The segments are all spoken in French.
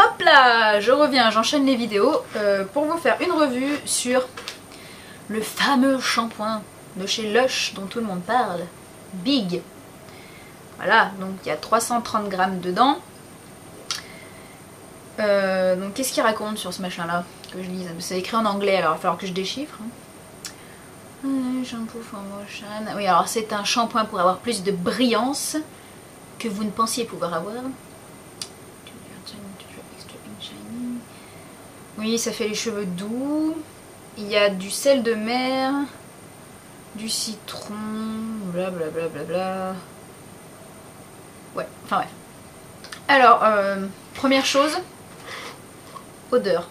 hop là, je reviens, j'enchaîne les vidéos pour vous faire une revue sur le fameux shampoing de chez Lush dont tout le monde parle, Big. Voilà, donc il y a 330 grammes dedans. Donc qu'est-ce qu'il raconte sur ce machin là que je lise? C'est écrit en anglais, alors il va falloir que je déchiffre. Shampoo for motion. Oui, alors c'est un shampoing pour avoir plus de brillance que vous ne pensiez pouvoir avoir. Oui, ça fait les cheveux doux. Il y a du sel de mer, du citron, blablabla. Bla bla bla. Ouais, enfin bref. Alors, première chose, odeur.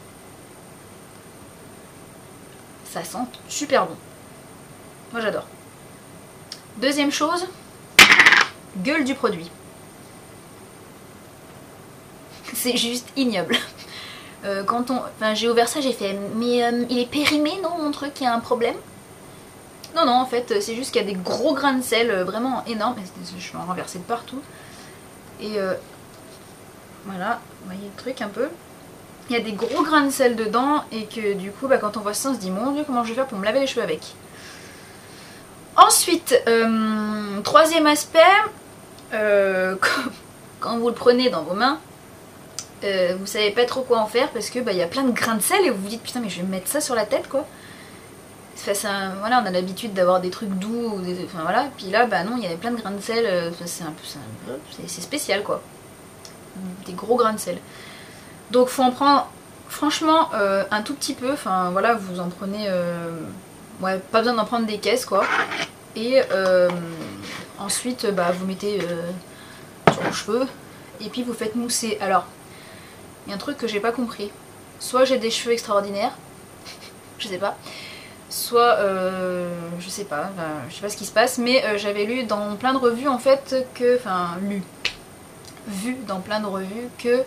Ça sent super bon. Moi j'adore. Deuxième chose, gueule du produit. C'est juste ignoble. Enfin, j'ai ouvert ça, j'ai fait mais il est périmé, non, mon truc, il y a un problème? Non, en fait c'est juste qu'il y a des gros grains de sel vraiment énormes. Je vais en renverser de partout. Et voilà, vous voyez le truc un peu. Il y a des gros grains de sel dedans et que du coup quand on voit ça on se dit mon dieu, comment je vais faire pour me laver les cheveux avec. Ensuite, troisième aspect, quand vous le prenez dans vos mains, vous savez pas trop quoi en faire parce que il y a plein de grains de sel et vous vous dites putain mais je vais mettre ça sur la tête quoi. Enfin, voilà, on a l'habitude d'avoir des trucs doux, enfin voilà, puis là non, il y avait plein de grains de sel, c'est spécial quoi. Des gros grains de sel. Donc faut en prendre franchement un tout petit peu, enfin voilà, vous en prenez, ouais, pas besoin d'en prendre des caisses quoi. Et ensuite vous mettez sur vos cheveux et puis vous faites mousser. Alors, il y a un truc que j'ai pas compris. Soit j'ai des cheveux extraordinaires, je sais pas. Soit, je sais pas ce qui se passe, mais j'avais lu dans plein de revues en fait que, vu dans plein de revues que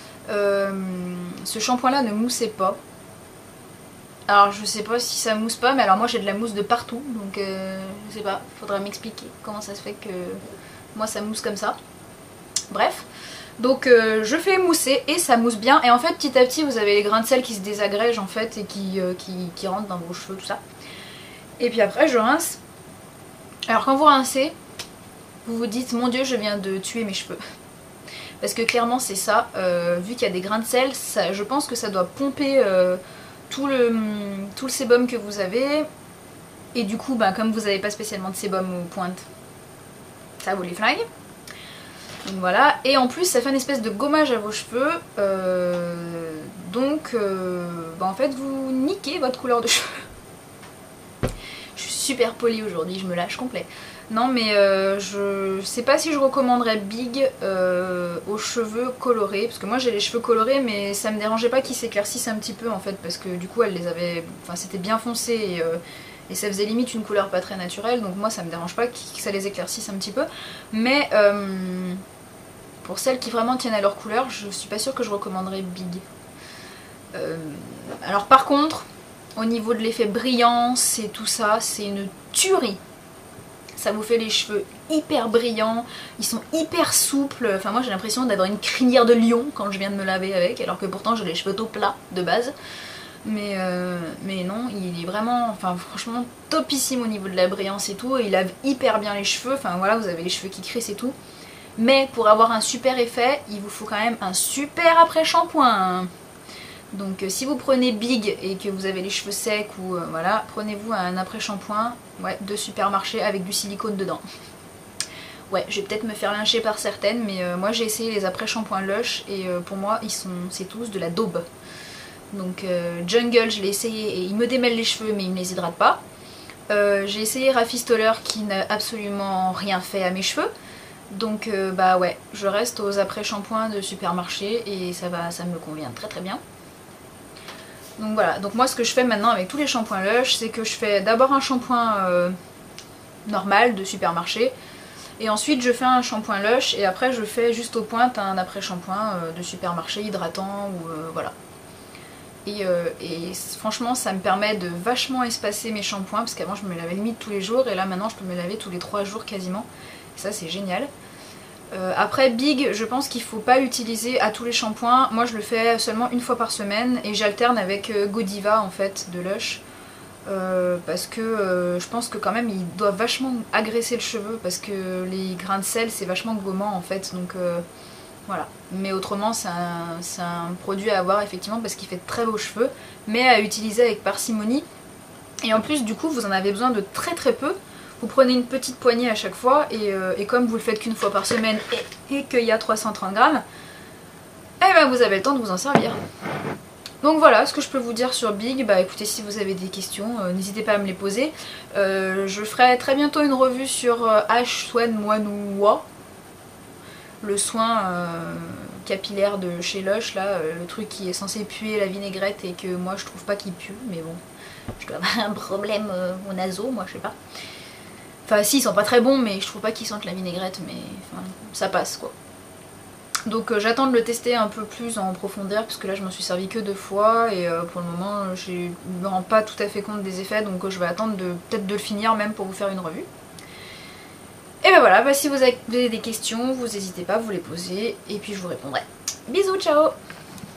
ce shampoing là ne moussait pas. Alors je sais pas si ça mousse pas, mais alors moi j'ai de la mousse de partout, donc je sais pas, faudra m'expliquer comment ça se fait que moi ça mousse comme ça. Bref, donc je fais mousser et ça mousse bien, et en fait petit à petit vous avez les grains de sel qui se désagrègent en fait et qui rentrent dans vos cheveux, tout ça. Et puis après je rince. Alors quand vous rincez, vous vous dites mon dieu je viens de tuer mes cheveux. Parce que clairement c'est ça, vu qu'il y a des grains de sel, je pense que ça doit pomper tout le sébum que vous avez. Et du coup comme vous n'avez pas spécialement de sébum aux pointes, ça vous les flingue. Donc voilà, et en plus ça fait une espèce de gommage à vos cheveux, donc en fait vous niquez votre couleur de cheveux. Je suis super polie aujourd'hui, je me lâche complet. Non mais je sais pas si je recommanderais Big aux cheveux colorés, parce que moi j'ai les cheveux colorés mais ça me dérangeait pas qu'ils s'éclaircissent un petit peu en fait, parce que du coup elle les avait, enfin c'était bien foncé et ça faisait limite une couleur pas très naturelle, donc moi ça me dérange pas que ça les éclaircisse un petit peu, mais pour celles qui vraiment tiennent à leur couleur, je suis pas sûre que je recommanderais Big. Alors par contre, au niveau de l'effet brillance et tout ça, c'est une tuerie. Ça vous fait les cheveux hyper brillants, ils sont hyper souples. Enfin moi j'ai l'impression d'avoir une crinière de lion quand je viens de me laver avec, alors que pourtant j'ai les cheveux tout plats de base. Mais non, il est vraiment, enfin franchement topissime au niveau de la brillance et tout. Il lave hyper bien les cheveux, enfin voilà, vous avez les cheveux qui crissent et tout. Mais pour avoir un super effet, il vous faut quand même un super après-shampoing. Donc si vous prenez Big et que vous avez les cheveux secs ou voilà, prenez-vous un après-shampoing de supermarché avec du silicone dedans. Ouais, je vais peut-être me faire lyncher par certaines, mais moi j'ai essayé les après-shampoings Lush et pour moi c'est tous de la daube. Donc Jungle, je l'ai essayé et il me démêle les cheveux mais il ne les hydrate pas. J'ai essayé Rafistoller qui n'a absolument rien fait à mes cheveux. Donc ouais, je reste aux après-shampoings de supermarché et ça me convient très très bien. Donc voilà, donc moi ce que je fais maintenant avec tous les shampoings Lush, c'est que je fais d'abord un shampoing normal de supermarché, et ensuite je fais un shampoing Lush, et après je fais juste aux pointes un après-shampoing de supermarché hydratant, ou voilà. Et franchement ça me permet de vachement espacer mes shampoings, parce qu'avant je me lavais limite tous les jours, et là maintenant je peux me laver tous les 3 jours quasiment, et ça c'est génial. Après Big, je pense qu'il faut pas l'utiliser à tous les shampoings. Moi je le fais seulement une fois par semaine et j'alterne avec Godiva en fait de Lush. Parce que je pense que quand même il doit vachement agresser le cheveu parce que les grains de sel c'est vachement gommant en fait, donc voilà. Mais autrement c'est un produit à avoir effectivement parce qu'il fait de très beaux cheveux, mais à utiliser avec parcimonie. Et en plus du coup vous en avez besoin de très très peu. Vous prenez une petite poignée à chaque fois et comme vous le faites qu'une fois par semaine et qu'il y a 330 grammes, eh ben vous avez le temps de vous en servir. Donc voilà ce que je peux vous dire sur Big. Bah écoutez, si vous avez des questions, n'hésitez pas à me les poser. Je ferai très bientôt une revue sur H Soin Moinoua, le soin capillaire de chez Lush, là, le truc qui est censé puer la vinaigrette et que moi je trouve pas qu'il pue, mais bon, je dois avoir un problème au naso, moi je sais pas. Enfin si, ils sont pas très bons, mais je trouve pas qu'ils sentent la vinaigrette, mais enfin, ça passe quoi. Donc j'attends de le tester un peu plus en profondeur, parce que là je m'en suis servi que 2 fois, et pour le moment je me rends pas tout à fait compte des effets, donc je vais attendre peut-être de le finir même pour vous faire une revue. Et ben voilà, bah, si vous avez des questions, vous n'hésitez pas à vous les poser, et puis je vous répondrai. Bisous, ciao!